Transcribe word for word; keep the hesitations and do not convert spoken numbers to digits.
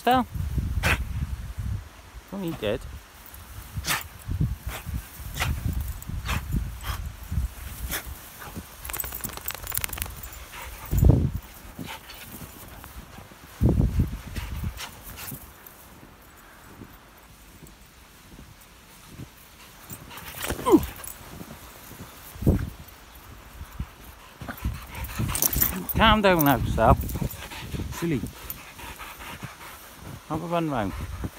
Estelle? Don't eat it. Calm down now, Estelle. Silly. Have a run round.